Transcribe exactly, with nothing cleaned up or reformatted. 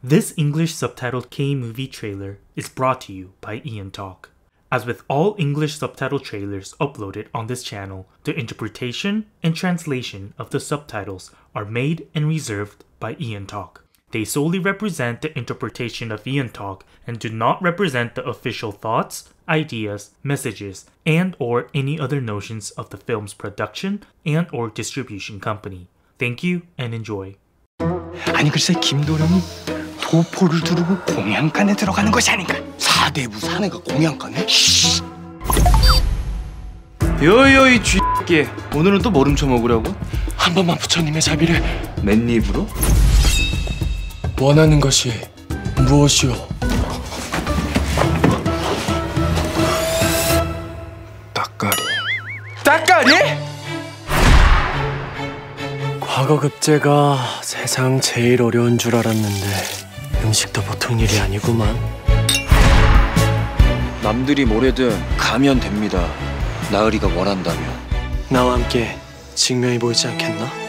This English subtitled K-movie trailer is brought to you by Ian Talk. As with all English subtitle trailers uploaded on this channel, the interpretation and translation of the subtitles are made and reserved by Ian Talk. They solely represent the interpretation of Ian Talk and do not represent the official thoughts, ideas, messages, and or any other notions of the film's production and or distribution company. Thank you and enjoy. 아니 글쎄 김도령이 도포를 두르고 공양간에 들어가는 것이 아닌가. 사대부 사내가 공양간에? 여여 이 쥐끼 오늘은 또 뭘 훔쳐먹으려고? 한 번만 부처님의 자비를. 맨입으로? 원하는 것이 무엇이오? 따까리. 따까리? 과거 급제가 세상 제일 어려운 줄 알았는데 음식도 보통 일이 아니구만. 남들이 뭐래든 가면 됩니다. 나으리가 원한다면. 나와 함께 증명해 보이지 않겠나?